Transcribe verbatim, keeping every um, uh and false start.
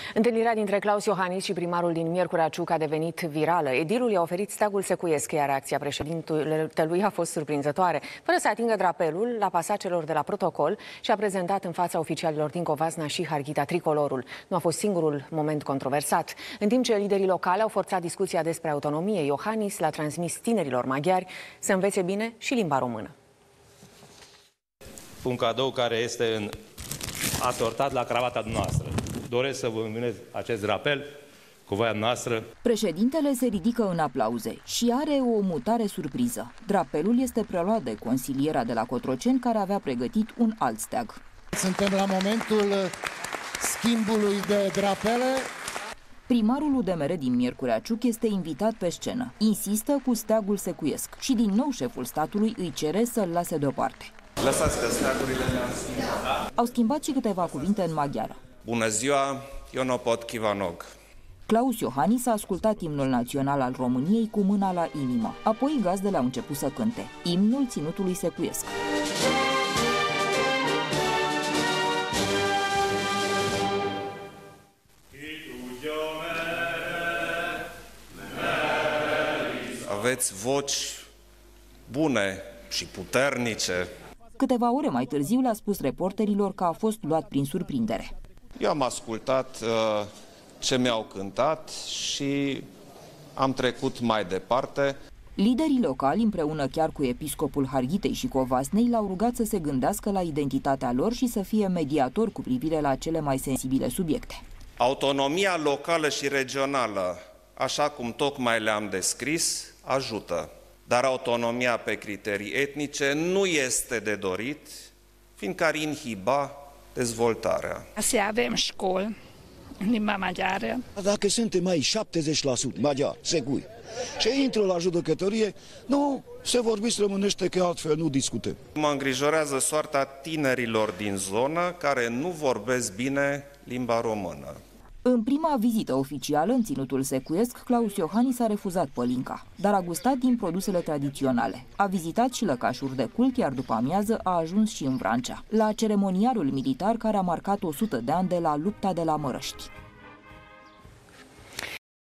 Întâlnirea dintre Claus Iohannis și primarul din Miercurea Ciuc a devenit virală. Edilul i-a oferit steagul secuiesc, iar reacția președintelui a fost surprinzătoare. Fără să atingă drapelul, l-a pasat celor de la protocol și a prezentat în fața oficialilor din Covasna și Harghita tricolorul. Nu a fost singurul moment controversat. În timp ce liderii locali au forțat discuția despre autonomie, Iohannis l-a transmis tinerilor maghiari să învețe bine și limba română. Un cadou care este în... asortat la cravata noastră. Doresc să vă înmânez acest drapel cu voia noastră. Președintele se ridică în aplauze și are o mutare surpriză. Drapelul este preluat de consiliera de la Cotroceni, care avea pregătit un alt steag. Suntem la momentul schimbului de drapele. Primarul U D M R din Miercurea Ciuc este invitat pe scenă. Insistă cu steagul secuiesc și din nou șeful statului îi cere să-l lase deoparte. Lăsați că steagurile le-am schimbat. Au schimbat și câteva cuvinte în maghiară. Bună ziua, eu nu pot chivanog. Claus Iohannis a ascultat imnul național al României cu mâna la inimă. Apoi gazdele au început să cânte imnul ținutului secuiesc. Aveți voci bune și puternice. Câteva ore mai târziu le-a spus reporterilor că a fost luat prin surprindere. Eu am ascultat uh, ce mi-au cântat și am trecut mai departe. Liderii locali, împreună chiar cu episcopul Harghitei și Covasnei, l-au rugat să se gândească la identitatea lor și să fie mediator cu privire la cele mai sensibile subiecte. Autonomia locală și regională, așa cum tocmai le-am descris, ajută. Dar autonomia pe criterii etnice nu este de dorit, fiindcă ar inhiba dezvoltarea. Să avem școli în limba maghiară. Dacă suntem mai șaptezeci la sută maghiari, sigur, și intră la judecătorie, nu se vorbiți românește, că altfel nu discutăm. Mă îngrijorează soarta tinerilor din zonă care nu vorbesc bine limba română. În prima vizită oficială în ținutul secuiesc, Claus Iohannis a refuzat pălinca, dar a gustat din produsele tradiționale. A vizitat și lăcașuri de cult, iar după amiază a ajuns și în Vrancea, la ceremonialul militar care a marcat o sută de ani de la lupta de la Mărăști.